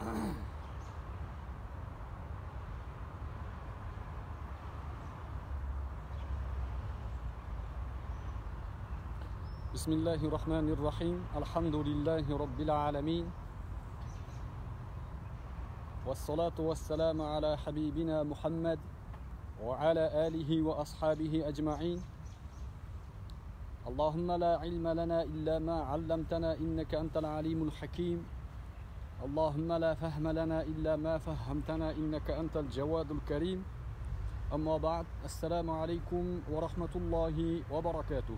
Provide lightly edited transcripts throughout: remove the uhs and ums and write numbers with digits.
Bismillahirrahmanirrahim. Alhamdulillahi Rabbil alamin. Wassalatu wassalamu ala habibina Muhammad wa ala alihi wa ashabihi ajma'in. Allahumma la ilma lana illa ma 'allamtana innaka antal alimul hakim. Allahumma la fahma lana illa ma fahhamtana innaka antal jawadul karim. Amma ba'd. Assalomu alaykum wa rahmatullohi va barakatuh.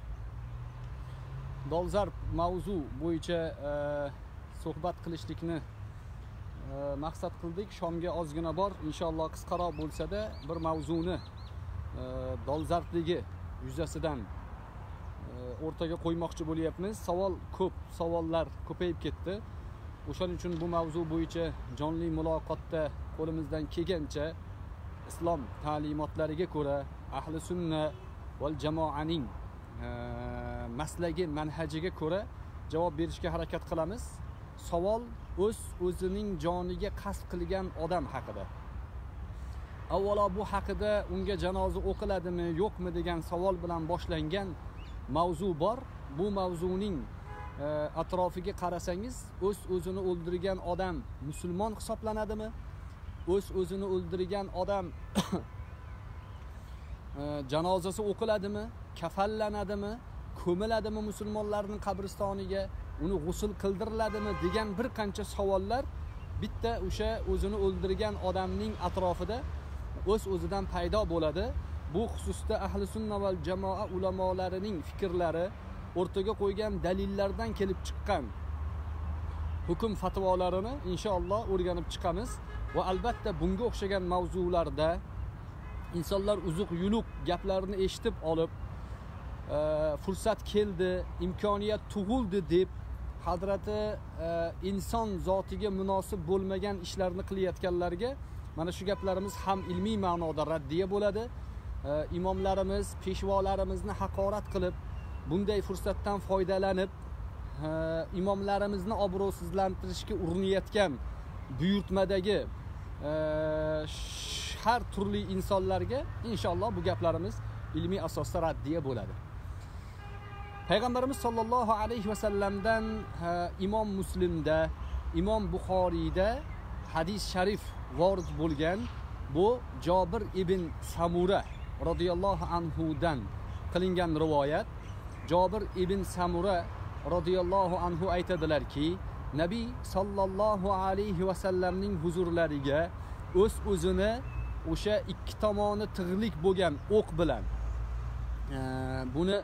Dolzarb mavzu bo'yicha suhbat qilishlikni maqsad qildik. Shomga ozgina bor, inshaalloh qisqaroq bo'lsa-da bir mavzuni dolzarbligi yuzasidan o'rtaga qo'ymoqchi bo'lyapmiz. Savollar ko'payib ketdi. O'shaning uchun bu mavzu bo'yicha jonli muloqotda qo'limizdan kelgancha islom ta'limotlariga ko'ra ahli sunna val jamoaning maslagi manhajiga ko'ra javob berishga harakat qilamiz. Savol o'zining joniga qasd qilgan odam haqida. Avvalo bu haqida unga janoza o'qiladimi, yo'qmi degan savol bilan boshlangan mavzu bor. Bu mavzuning atrofiga qarasangiz, o'zini o'ldirgan odam musulmon hisoblanadimi? O'zini o'ldirgan odam janozasi o'qiladimi, kafallanadimi, ko'miladimi musulmonlarning qabristoniga, uni g'usl qildiriladimi degan bir qancha savollar bitta o'sha o'zini o'ldirgan odamning atrofida o'zidan paydo bo'ladi. Bu xususda ahli sunna val jamoa ulamolarining fikrlari, o'rtaga qo'ygan dalillardan kelib chiqqan hukm fatvolarini inshaalloh o'rganib chiqamiz va albatta bunga o'xshagan mavzularda insonlar uzuq-yuluq gaplarni eshitib olib, fursat keldi, imkoniyat tug'ildi deb hazrati inson zotiga munosib bo'lmagan ishlarni qilayotganlarga mana shu gaplarimiz ham ilmiy ma'noda raddiya bo'ladi. Imomlarimiz, peshvolarimizni haqorat qilib, bunday fursatdan foydalanib imomlarimizni obro'sizlantirishga urinayotgan buyurtmadagi har turli insonlarga inshaalloh bu gaplarimiz ilmiy asosda raddiya bo'ladi. Payg'ambarimiz sollallohu alayhi vasallamdan Imom Muslimda, Imom Buxoriyda hadis sharif vorid bo'lgan. Bu Jobir ibn Samura radhiyallohu anhu dan qilingan rivoyat. Jobir ibn Samura radhiyallohu anhu aytadilarki, Nabiy sallallohu alayhi vasallamning huzurlariga o'zini o'sha ikki tomoni tig'lik bo'lgan o'q bilan buni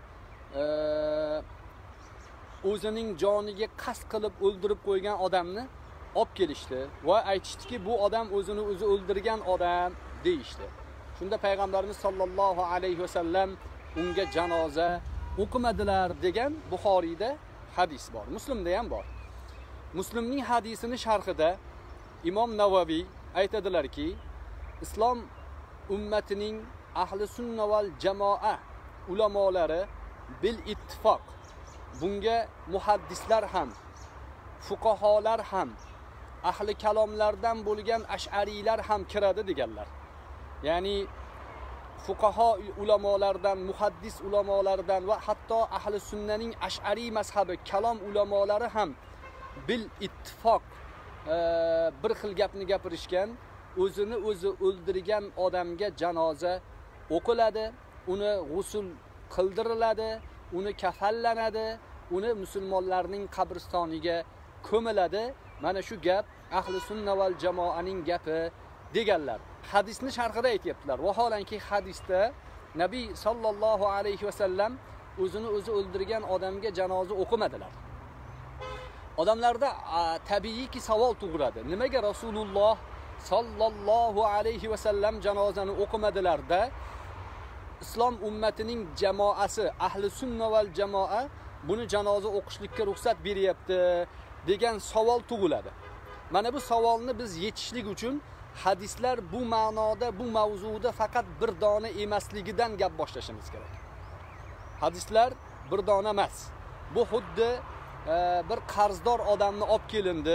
o'zining joniga qasd qilib o'ldirib qo'ygan odamni olib kelishdi va aytishdiki, bu odam o'zini o'zi o'ldirgan odam deyishdi. Shunda payg'ambarimiz sollallohu alayhi vasallam unga janoza o'qimadilar degan Buxoriyda hadis bor, Muslimda ham bor. Muslimning hadisini sharhida Imom Navaviy aytadilarki, islom ummatining ahli sunna val jamoa ulamolari bil ittifoq, bunga muhaddislar ham, fuqaholar ham, ahli kalomlardan bo'lgan ash'ariylar ham kiradi deganlar. Ya'ni fuqaho ulamolardan, muhaddis ulamolardan va hatto ahli sunnaning ash'ariy mazhabi kalom ulamolari ham bil ittifoq bir xil gapni gapirishgan. O'zini o'zi o'ldirgan odamga janoza o'qiladi, uni g'usl qildiriladi, uni kafallanadi, uni musulmonlarning qabristoniga ko'miladi. Mana shu gap ahli sunna val jamoaning gapi deganlar. Hadisni sharhida aytibdilar. Vaholanki hadisda Nabiy sallallohu alayhi vasallam o'zini o'zi o'ldirgan odamga janoza o'qimadilar. Odamlarda tabiiyki savol tug'iladi. Nimaga Rasululloh sallallohu alayhi vasallam janozani o'qimadilarda islom ummatining jamoasi, ahli sunna val jamoa buni janoza o'qishlikka ruxsat beryapti degan savol tug'iladi. Mana bu savolni biz yechishlik uchun hadislar bu ma'noda, bu mavzuda faqat bir dona emasligidan gap boshlashimiz kerak. Hadislar bir dona emas. Bu xuddi bir qarzdor odamni olib kelindi,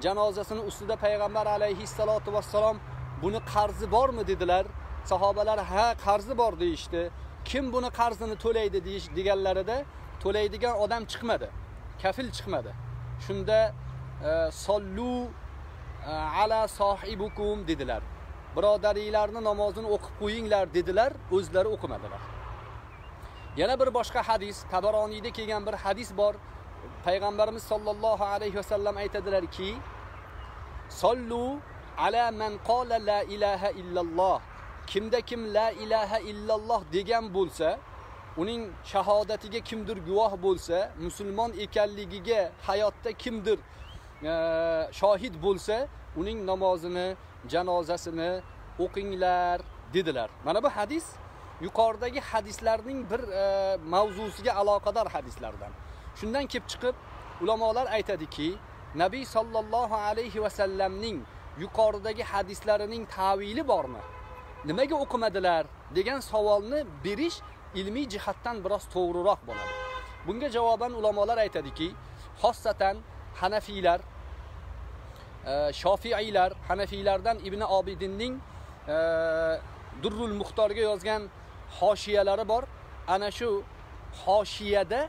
janozasini ustida payg'ambar alayhissalatu vassalom buni qarzi bormi dedilar. Sahobalar ha qarzi bor deyishdi. Kim buni qarzini to'laydi deganlarida to'laydigan odam chiqmadi. Kafil chiqmadi. Shunda sollu ala sohibukum dedilar. Birodaringlarni namozini o'qib qo'yinglar dedilar, o'zlari o'qimadilar. Yana bir boshqa hadis, Tabaroniyda kelgan bir hadis bor. Payg'ambarimiz sollallohu alayhi vasallam aytadilar-ki, sollu ala man qala la ilaha illalloh. Kimda kim la ilaha illalloh degan bo'lsa, uning shahodatiga kimdir guvoh bo'lsa, musulmon ekanligiga hayotda kimdir shohid bo'lsa, uning namozini, janozasini o'qinglar dedilar. Mana bu hadis yuqoridagi hadislarning bir mavzusiga aloqador hadislardan. Shundan kelib chiqib, ulamolar aytadiki, Nabiy sallallohu alayhi vasallamning yuqoridagi hadislarining ta'vili bormi? Nimaga o'qimadilar degan savolni berish ilmiy jihatdan biroz to'g'riroq bo'ladi. Bunga javoban ulamolar aytadiki, xossatan Hanafiylar, Shofiiylar, Hanafiylardan Ibn Abidinning Durrul Muxtorga yozgan hoshiyalari bor. Ana shu hoshiyada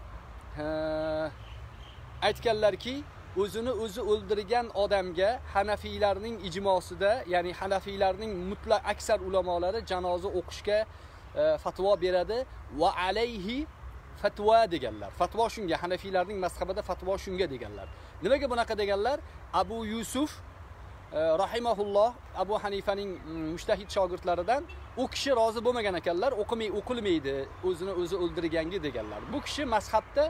aytganlarki, o'zini o'zi o'ldirgan odamga Hanafiylarning ijmosida, ya'ni Hanafiylarning mutlaq aksar ulamolari janoza o'qishga fatvo beradi va alayhi fatvo deganlar. Fatvo shunga, Hanafiylarning mazhabida fatvo shunga deganlar. Nimaga bunaqa deganlar? Abu Yusuf rahimahulloh, Abu Hanifaning mushtahid shogirdlaridan, u kishi rozi bo'lmagan ekanlar, o'qilmaydi, o'zini o'zi o'ldirganga deganlar. Bu kishi mazhabda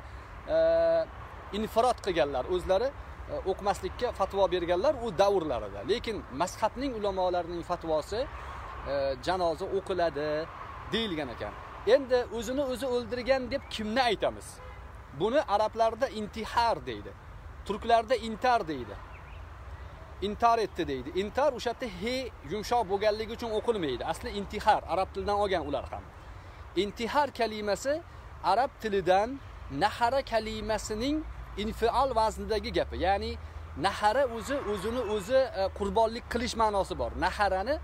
infirot qilganlar, o'zlari o'qimaslikka fatvo berganlar u davrlarida. Lekin mazhabning ulamolarining fatvosi janoza o'qiladi deyilgan ekan. Endi o'zini o'zi o'ldirgan deb kimni aytamiz? Buni arablarda intihar deydi. Turklarda intar deydi. Intar etdi deydi. Intar o'sha yerda he yumshoq bo'lganligi uchun o'qilmaydi. Asli intihar arab tilidan olgan ular ham. Intihar kalimasi arab tilidan nahara kalimasining infial vaznidagi gapi. Ya'ni nahara o'zini o'zi qurbonlik qilish ma'nosi bor. Naharani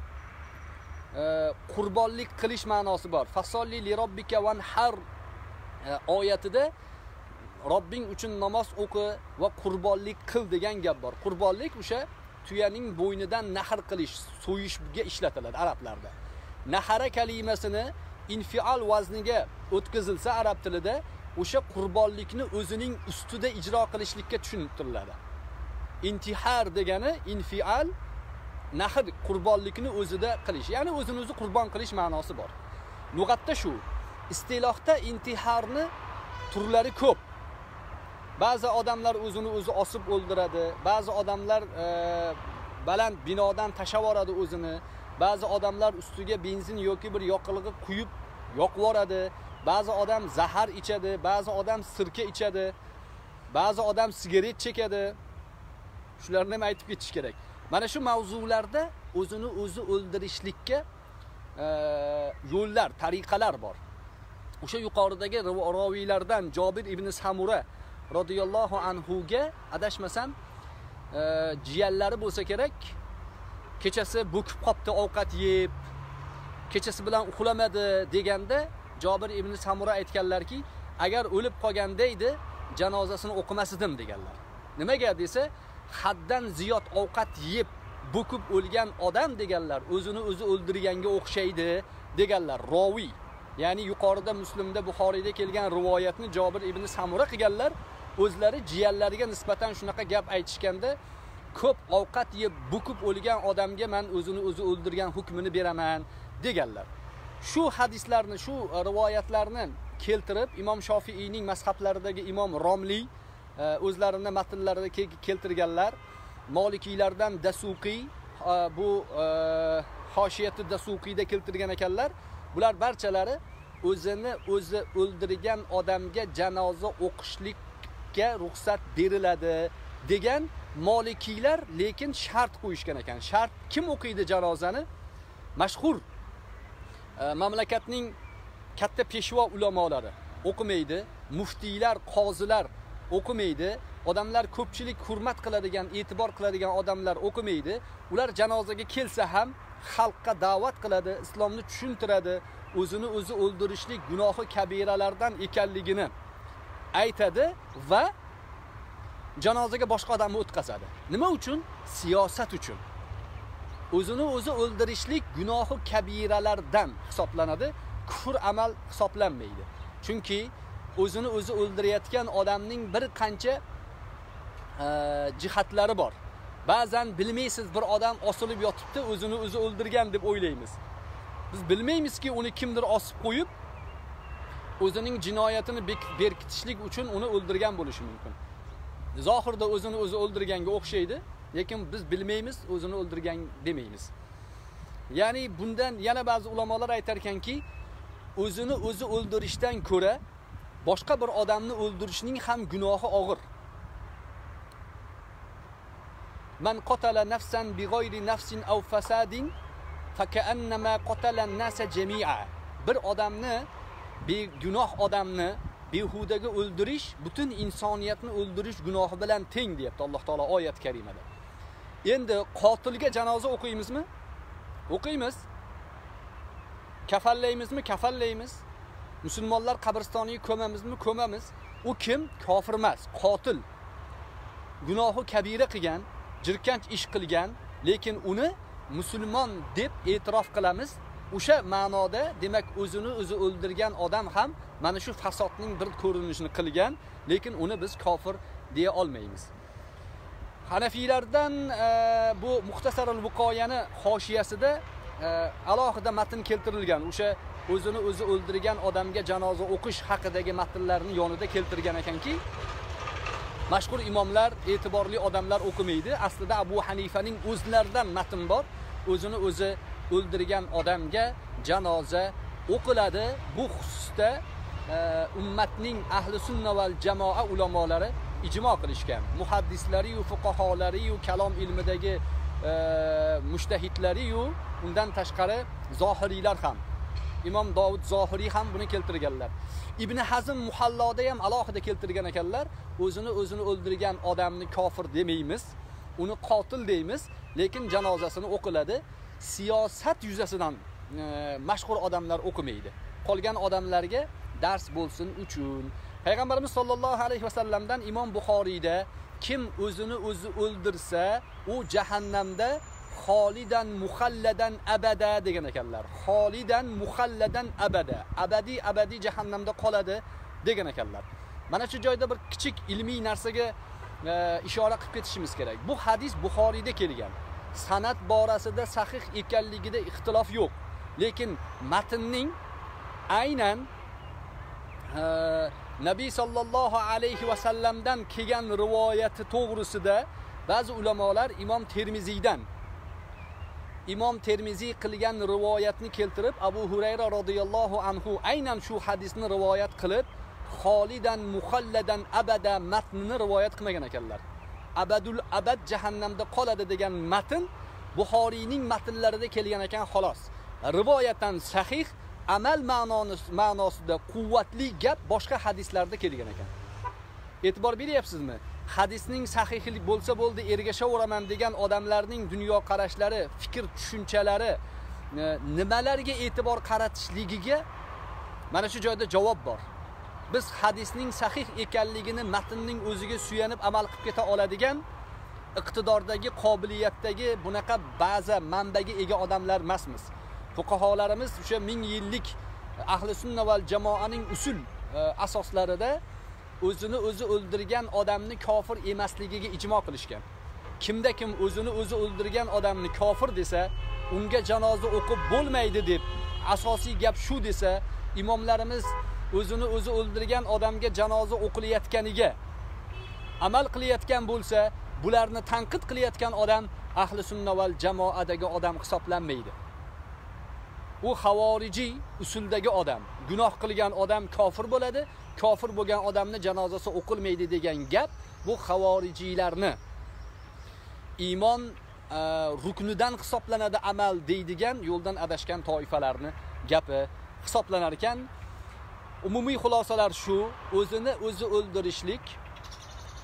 qurbonlik qilish ma'nosi bor. Fasolli li robbika vanhar oyatida Robbing uchun namoz o'qi va qurbonlik qil degan gap bor. Qurbonlik o'sha tuyaning bo'ynidan nahr qilish, so'yishga ishlatiladi arablarda. Nahara kalimasini infial vazniga o'tkazilsa arab tilida o'sha qurbonlikni o'zining ustida ijro qilishlikka tushuntiriladi. Intihar degani infial, nahr qurbonlikni o'zida qilish, ya'ni o'zini o'zi qurbon qilish ma'nosi bor. Lug'atda shu. Istilohda intiharni turlari ko'p. Ba'zi odamlar o'zini o'zi osib o'ldiradi, ba'zi odamlar baland binodan tashlab yuboradi o'zini, ba'zi odamlar ustiga benzin yoki bir yoqilg'i quyib yoqib yuboradi, ba'zi odam zahar ichadi, ba'zi odam sirka ichadi, ba'zi odam sigaret chekadi. Shularni ham aytib ketish kerak. Mana shu mavzularda o'zini o'zi o'ldirishlikka yo'llar, tariqalar bor. O'sha yuqoridagi roviylardan Jobir ibn Samura radhiyallohu anhuga adashmasam jiyanlari bo'lsa kerak, kechasi bo'kib qopti ovqat yeb, kechasi bilan uxlamadi deganda Jobir ibn Samura aytganlarki, agar o'lib qolganda edi, janozasini o'qimas edim deganlar. Nimaga desa, haddan ziyod ovqat yeb bo'kib o'lgan odam deganlar, o'zini o'zi o'ldirganga o'xshaydi deganlar roviy. Ya'ni yuqorida Muslimda, Buxoriyda kelgan rivoyatni Jobir ibn Samura qilganlar, o'zlari jiyanlariga nisbatan shunaqa gap aytishganda, ko'p ovqat yeb bo'kib o'lgan odamga men o'zini o'zi o'ldirgan hukmini beraman deganlar. Shu hadislarni, shu rivoyatlarni keltirib Imom Shofiiyning mazhablaridagi Imom Romli o'zlarining matnlarida keltirganlar. Molikiylardan Dasuqiy bu Hoshiyatu Dasuqiyda keltirgan ekanlar. Bular barchalari o'zini o'zi o'ldirgan odamga janoza o'qishlikka ruxsat beriladi degan Molikiylar, lekin shart qo'yishgan ekan. Shart kim o'qiydi janozani? Mashhur mamlakatning katta peshvo ulamolari o'qimaydi, muftiylar, qozilar o'qimaydi, odamlar ko'pchilik hurmat qiladigan, e'tibor qiladigan odamlar o'qimaydi. Ular janozaga kelsa ham xalqqa da'vat qiladi, islomni tushuntiradi, o'zini o'zi o'ldirishlik gunohi kabiralardan ekanligini aytadi va janozaga boshqa odamni o'tkazadi. Nima uchun? Siyosat uchun. O'zini o'zi o'ldirishlik gunohi kabiralardan hisoblanadi, kufr amal hisoblanmaydi. Chunki o'zini o'zi o'ldirayotgan odamning bir qancha jihatlari bor. Ba'zan bilmaysiz, bir odam osilib yotibdi, o'zini o'zi o'ldirgan deb o'ylaymiz. Biz bilmaymizki, uni kimdir osib qo'yib, o'zining jinoyatini berkitishlik uchun uni o'ldirgan bo'lishi mumkin. Zohirda o'zini o'zi o'ldirganga o'xshaydi, lekin biz bilmaymiz, o'zini o'ldirgan demaymiz. Ya'ni bundan yana ba'zi ulamolar aytar ekanki, o'zini o'zi o'ldirishdan ko'ra boshqa bir odamni o'ldirishning ham gunohi og'ir. Man qatala nafsan bighayri nafsin aw fasadin fakannama qatala an-nasa jami'a. Bir odamni, begunoh odamni behudaga o'ldirish butun insoniyatni o'ldirish gunohi bilan teng deyapti Alloh taolo oyat karimada. Endi qotilga janoza o'qiymizmi? O'qiymiz. Kafallaymizmi? Kafallaymiz. Musulmonlar qabristoniga ko'mamizmi? Ko'mamiz. U kim? Kofir emas, qotil. Gunohi kabira qilgan, jirkanch ish qilgan, lekin uni musulmon deb e'tirof qilamiz. O'sha ma'noda, demak, o'zini o'zi o'ldirgan odam ham mana shu fasodning bir ko'rinishini qilgan, lekin uni biz kofir deya olmaymiz. Hanafiylardan bu Muxtasarul Buqoyani hoshiyasida alohida matn keltirilgan. O'sha o'zini o'zi o'ldirgan odamga janoza o'qish haqidagi matnlarning yonida keltirgan ekanki, mashhur imomlar, e'tiborli odamlar o'qimaydi. Aslida Abu Hanifaning o'zlaridan matn bor. O'zini o'zi o'ldirgan odamga janoza o'qiladi. Bu xususda ummatning ahli sunna val jamoa ulamolari ijmo qilishgan. Muhaddislari yu fuqaholari yu kalom ilmidagi mushtahidlari yu undan tashqari zohiriylar ham. Imom Davud Zohiriy ham buni keltirganlar. Ibn Hazm Muhalloda ham alohida keltirgan ekanlar. O'zini o'ldirgan odamni kofir demaymiz, uni qotil deymiz, lekin janozasini o'qiladi. Siyosat yuzasidan mashhur odamlar o'qimaydi. Qolgan odamlarga dars bo'lsin uchun. Payg'ambarimiz sollallohu alayhi vasallamdan Imom Buxoriyda kim o'zini o'zi o'ldirsa, u jahannamda xolidan muxalladan abada degan ekanlar. Xolidan muxalladan abada. Abadi jahannamda qoladi degan ekanlar. Mana shu joyda bir kichik ilmiy narsaga ishora qilib ketishimiz kerak. Bu hadis Buxoriyda kelgan. Sanad borasida sahih ekanligida ixtilof yo'q. Lekin matnning aynan Nabiy sallallohu alayhi va sallamdan kelgan rivoyati to'g'risida ba'zi ulamolar Imom Termiziy qilgan rivoyatni keltirib, Abu Hurayra radhiyallohu anhu aynan shu hadisni rivoyat qilib, xolidan muxalladan abada matnini rivoyat qilmagan ekanlar. Abadul abad jahannamda qoladi degan matn Buxoriyning matnlarida kelgan ekan, xolos. Rivoyatan sahih, amal ma'nosida quvvatli gap boshqa hadislarda kelgan ekan. E'tibor beryapsizmi? Hadisning sahihlik bo'lsa bo'ldi, ergashaveraman degan odamlarning dunyo qarashlari, fikr tushunchalari nimalarga e'tibor qaratishligiga mana shu joyda javob bor. Biz hadisning sahih ekanligini matnning o'ziga suyanib amal qilib keta oladigan iqtidordagi, qobiliyatdagi bunaqa ba'zi manbaga ega odamlar emasmiz. Fuqaholarimiz o'sha 1000 yillik ahli sunna val jamoaning usul asoslarida o'zini o'zi o'ldirgan odamni kofir emasligiga ijmo qilishgan. Kimda kim o'zini o'zi o'ldirgan odamni kofir desa, unga janoza o'qib bo'lmaydi deb asosiy gap shu desa, imomlarimiz o'zini o'zi o'ldirgan odamga janoza o'qilayotganiga amal qilayotgan bo'lsa, bularni tanqid qilayotgan odam ahli sunna val jamoadagi odam hisoblanmaydi. U xavorijiy usuldagi odam, gunoh qilgan odam kofir bo'ladi, kofir bo'lgan odamni janozasi o'qilmaydi degan gap bu xavorijiylarni iymon ruknidan hisoblanadi amal deydigan yo'ldan adashgan toifalarni gapi hisoblanar ekan. Umumiy xulosalar shu: o'zini o'zi o'ldirishlik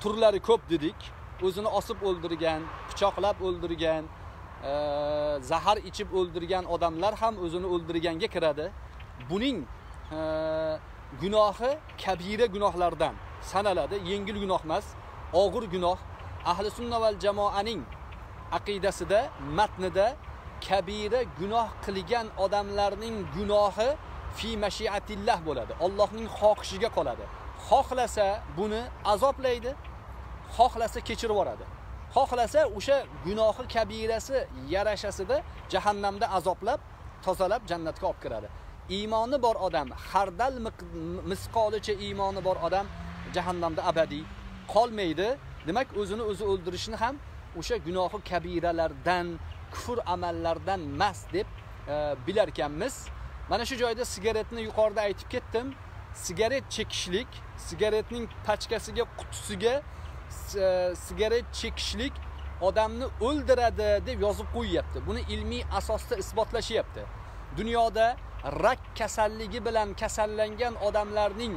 turlari ko'p dedik. O'zini osib o'ldirgan, pichoqlab o'ldirgan, zahar ichib o'ldirgan odamlar ham o'zini o'ldirganga kiradi. Buning gunohi kabira gunohlardan sanaladi, yengil gunoh emas, og'ir gunoh. Ahli sunna val jamoaning aqidasida, matnida kabira gunoh qilgan odamlarning gunohi fi mashiatillah bo'ladi. Allohning xohishiga qoladi. Xohlasa buni azoblaydi, xohlasa kechirib yuboradi. Xohlasa o'sha gunohi kabirasi yarashasida jahannamda azoblab, tozalab jannatga olib kiradi. Iymoni bor odam, xardal misqolicha iymoni bor odam jahannamda abadiy qolmaydi. Demak, o'zini o'zi o'ldirishni ham o'sha gunohi kabiralardan, kufr amallardan emas deb bilar ekanmiz. Mana shu joyda sigaretni yuqorida aytib ketdim. Sigaret chekishlik, sigaretning pachkasiga, qutisiga sigaret chekishlik odamni o'ldiradi deb yozib qo'yyapti. Buni ilmiy asosda isbotlashyapti. Dunyoda rak kasalligi bilan kasallangan odamlarning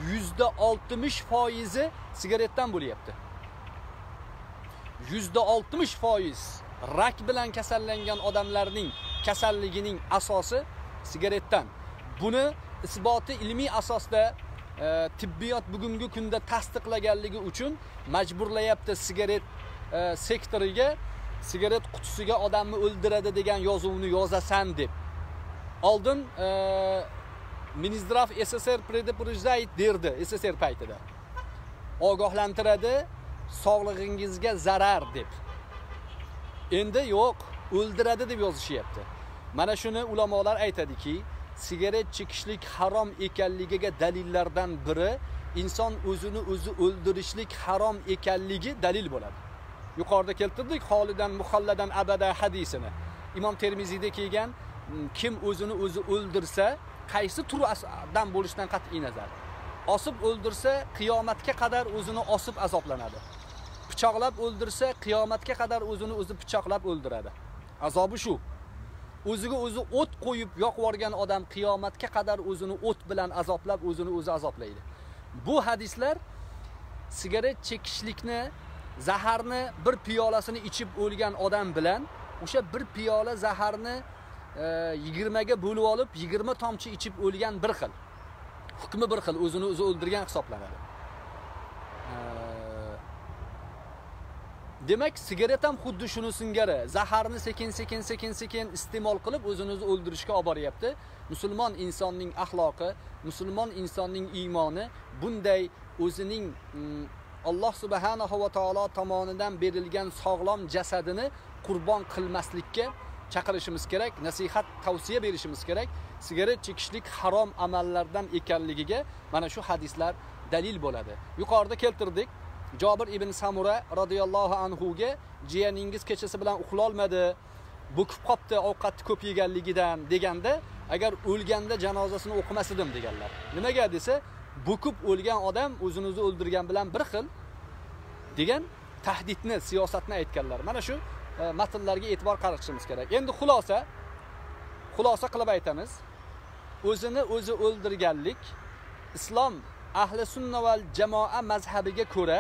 %60% sigaretdan bo'lyapti. %60% rak bilan kasallangan odamlarning kasalligining asosi sigaretdan. Buni isboti ilmiy asosda tibbiyot bugungi kunda tasdiqlaganligi uchun majburlayapti sigaret sektoriga, sigaret qutisiga odamni o'ldiradi degan yozuvni yozasan deb. Oldin Minzdrav SSR предупреждает derdi SSR paytida. Ogohlantiradi, sog'lig'ingizga zarar deb. Endi yo'q, o'ldiradi deb yozishyapti. Mana shuni ulamolar aytadiki, sigaret chekishlik harom ekanligiga dalillardan biri inson o'zini o'zi o'ldirishlik harom ekanligi dalil bo'ladi. Yuqorida keltirdik Xolidan muhalladan abada hadisini. Imom Termiziyda kelgan, kim o'zini o'zi o'ldirsa, qaysi turdan bo'lishidan qat'iy nazar, osib o'ldirsa qiyomatga qadar o'zini osib azoblanadi. Pichoqlab o'ldirsa qiyomatga qadar o'zini o'zi pichoqlab o'ldiradi. Azobi shu. O'ziga o'zi o't qo'yib yoqib yorgan odam qiyomatga qadar o'zini o't bilan azoblab, o'zini o'zi azoblaydi. Bu hadislar sigaret chekishlikni, zaharni bir piyolasini ichib o'lgan odam bilan o'sha bir piyola zaharni 20 ga bo'lib olib 20 tomchi ichib o'lgan bir xil. Hukmi bir xil, o'zini o'zi o'ldirgan hisoblanadi. Demak, sigaret ham xuddi shuni singari, zaharni sekin iste'mol qilib o'zini o'zi o'ldirishga olib boryapti. Musulmon insonning axloqi, musulmon insonning iymoni bunday o'zining Alloh subhanahu va taolo tomonidan berilgan sog'lom jasadini qurbon qilmaslikka chaqirishimiz kerak, nasihat, tavsiya berishimiz kerak. Sigaret chekishlik harom amallardan ekanligiga mana shu hadislar dalil bo'ladi. Yuqorida keltirdik. Jobir ibn Samura radhiyallohu anhu ga jiyaningiz kechasi bilan uxlolmadi, bo'kib qopti ovqatni ko'p yeganligidan deganda, agar o'lganda janozasini o'qimas edim deganlar. Nimaga desa, bo'kib o'lgan odam o'zini o'zi o'ldirgan bilan bir xil degan tahdidni, siyosatni aytganlar. Mana shu matnlarga e'tibor qaratishimiz kerak. Endi xulosa qilib aytamiz. O'zini o'zi o'ldirganlik islom ahli sunna val jamoa mazhabiga ko'ra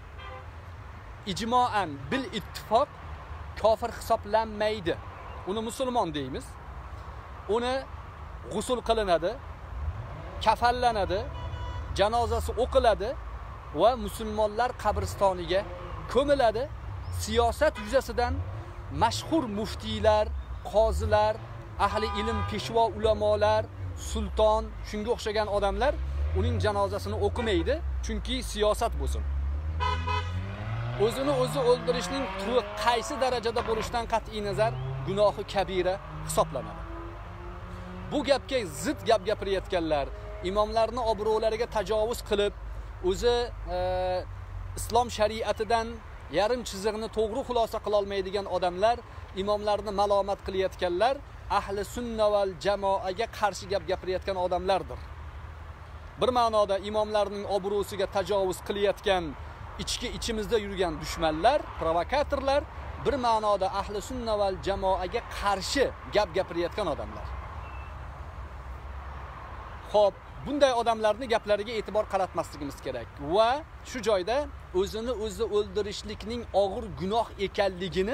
ijmoan bil ittifoq kofir hisoblanmaydi. Uni musulmon deymiz. Uni g'usl qilinadi, kafallanadi, janozasi o'qiladi va musulmonlar qabristoniga ko'miladi. Siyosat yuzasidan mashhur muftiylar, qozilar, ahli ilm, peshvo ulamolar, sulton, shunga o'xshagan odamlar uning janozasini o'qimaydi, chunki siyosat bo'lsin. O'zini o'zi o'ldirishning turi qaysi darajada bo'lishidan qat'iy nazar gunohi kabira hisoblanadi. Bu gapga zid gap gapirayotganlar, imomlarning obro'lariga tajovuz qilib, o'zi islom shariatidan yarim chiziqni to'g'ri xulosa qila olmaydigan odamlar, imomlarni malomat qilayotganlar, ahli sunna val jamoaga qarshi gap gapirayotgan odamlardir. Bir ma'noda imomlarning obro'siga tajovuz qilayotgan ichimizda yurgan dushmanlar, provokatorlar, bir ma'noda ahli sunna val jamoaga qarshi gap gapirayotgan odamlar. Xo'p, bunday odamlarning gaplariga e'tibor qaratmasligimiz kerak va shu joyda o'zini o'zi o'ldirishlikning og'ir gunoh ekanligini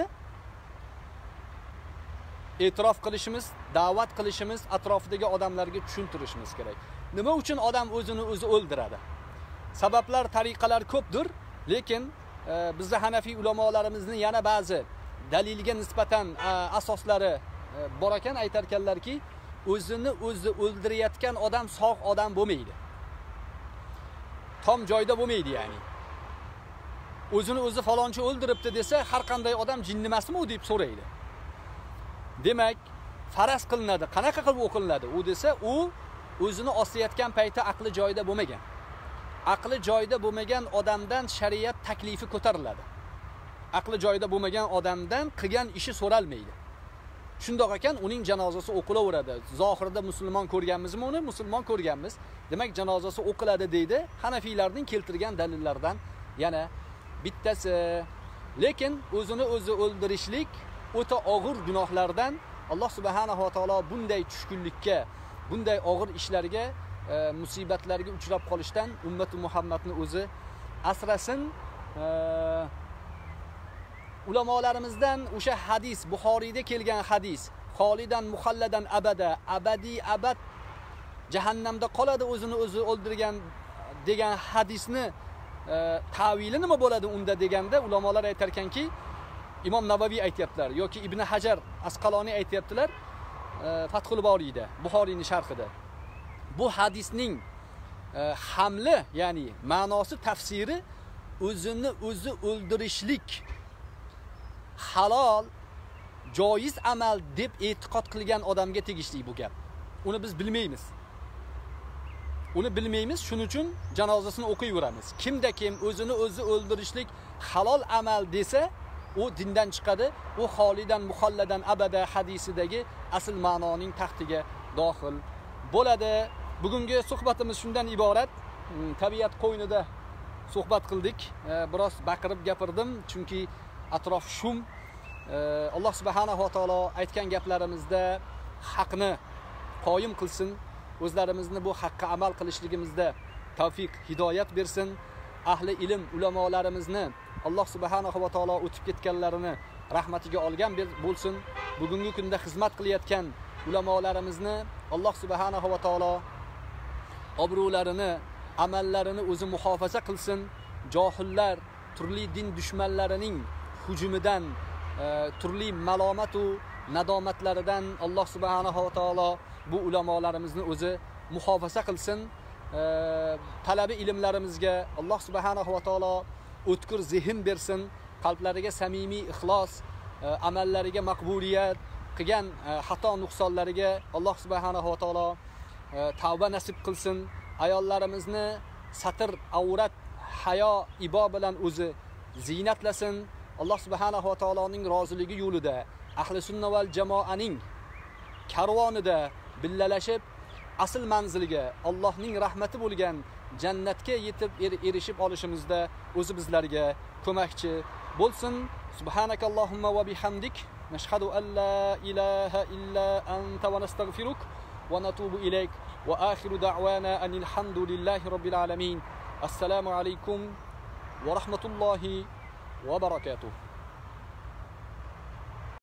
e'tirof qilishimiz, da'vat qilishimiz, atrofidagi odamlarga tushuntirishimiz kerak. Nima uchun odam o'zini o'zi o'ldiradi? Sabablar, tariqalar ko'pdir, lekin bizning Hanafiy ulamolarimizning yana ba'zi dalilga nisbatan asoslari bor ekan, aytarkanlarki, o'zini o'zi o'ldirayotgan odam sog' odam bo'lmaydi. Tom joyda bo'lmaydi, ya'ni. O'zini o'zi falonchi o'ldiribdi desa, har qanday odam jinni emasmi u deb so'raydi. Demak, faraz qilinadi. Qanaqa qilib o'qilinadi? U desa, u o'zini osayotgan payti aqli joyida bo'lmagan. Aqli joyida bo'lmagan odamdan shariat taklifi ko'tariladi. Aqli joyida bo'lmagan odamdan qilgan ishi so'ralmaydi. Shundoq ekan, uning janozasi o'qilaveradi. Zohirda musulmon ko'rganmizmi uni? Musulmon ko'rganmiz. Demak, janozasi o'qiladi deydi. Hanafiylarning keltirgan dalillardan yana bittasi. Lekin o'zini o'zi o'ldirishlik o'ta og'ir gunohlardan. Alloh subhanahu va taolo bunday tushkunlikka, bunday og'ir ishlarga, musibatlarga uchrab qolishdan ummati Muhammadni o'zi asrasin. Ulamolarimizdan o'sha hadis, Buxoriyda kelgan hadis, xolidan muxalladan abada, abadiy abad jahannamda qoladi o'zini o'zi o'ldirgan degan hadisni ta'vili nima bo'ladi unda deganda ulamolar aytar ekanki, Imom Navaviy aytibdilar yoki Ibn Hajar Asqaloniy aytibdilar Fathul Boriyda, Buxoriyning sharhida. Bu hadisning hamli, ya'ni ma'nosi, tafsiri o'zini o'zi o'ldirishlik halol, joiz amal deb e'tiqod qilgan odamga tegishli bu gap. Uni biz bilmaymiz. Uni bilmaymiz, shuning uchun janozasini o'qiyveramiz. Kimda kim o'zini o'zi o'ldirishlik halol amal desa, u dindan chiqadi. U xolidan muxalladan abada hadisidagi asl ma'noning taxtiga dohil bo'ladi. Bugungi suhbatimiz shundan iborat. Tabiat qo'ynida suhbat qildik. Biroz baqirib gapirdim, chunki atrof shum. Alloh subhanahu va taolo aytgan gaplarimizda haqni qoyim qilsin. O'zlarimizni bu haqqa amal qilishligimizda tavfiq, hidoyat bersin. Ahli ilm ulamolarimizni Alloh subhanahu va taolo o'tib ketganlarini rahmatiga olgan bo'lsin. Bugungi kunda xizmat qilayotgan ulamolarimizni Alloh subhanahu va taolo obro'larini, amallarini o'zi muhofaza qilsin. Johillar, turli din dushmanlarining hujumidan, turli malomatu nadomatlaridan Alloh subhanahu va taolo bu ulamolarimizni o'zi muhofaza qilsin. Talabi ilmlarimizga Alloh subhanahu va taolo o'tkir zehn bersin, qalblariga samimiy ixlos, amallariga maqbuliyat, qilgan xato nuqsonlariga Alloh subhanahu va taolo tavba nasib qilsin. Ayollarimizni satr, avrat, hayo, ibo bilan o'zi ziynatlasin. Alloh subhanahu va taoloning roziligi yo'lida, ahli sunna val jamoaning karvonida billalashib asl manziliga, Allohning rahmati bo'lgan jannatga yetib erishib olishimizda o'zi bizlarga ko'makchi bo'lsin. Subhanakallohumma va bihamdik, nashhadu an la ilaha illa anta va nastaghfiruk va natubu ilayk va akhiru da'wana anil hamdulillahi robbil alamin. Assalomu alaykum va rahmatullohi va barakatuh.